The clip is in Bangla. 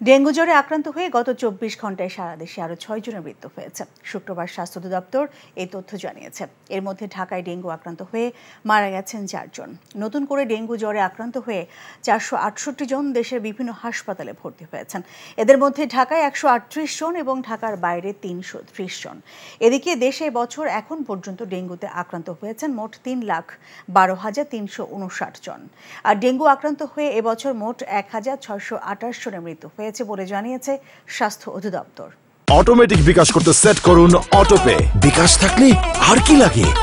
ডেঙ্গু জ্বরে আক্রান্ত হয়ে গত ২৪ ঘন্টায় সারা দেশে আরও ৬ জনের মৃত্যু হয়েছে। শুক্রবার স্বাস্থ্য অধিদপ্তর এই তথ্য জানিয়েছে। এর মধ্যে ঢাকায় ডেঙ্গু আক্রান্ত হয়ে মারা গেছেন ৪ জন। নতুন করে ডেঙ্গু জ্বরে আক্রান্ত হয়ে ৪৬৮ জন দেশের বিভিন্ন হাসপাতালে ভর্তি হয়েছেন। এদের মধ্যে ঢাকায় ১৩৮ জন এবং ঢাকার বাইরে ৩৩০ জন। এদিকে দেশে বছর এখন পর্যন্ত ডেঙ্গুতে আক্রান্ত হয়েছেন মোট ৩,১২,৩৫৯ জন। আর ডেঙ্গু আক্রান্ত হয়ে এবছর মোট ১,৬২৮ জনের মৃত্যু হয়েছে বলে জানিয়েছে স্বাস্থ্য অধিদপ্তর। অটোমেটিক বিকাশ করতে সেট করুন অটোপে। বিকাশ থাকলে আর কি লাগে।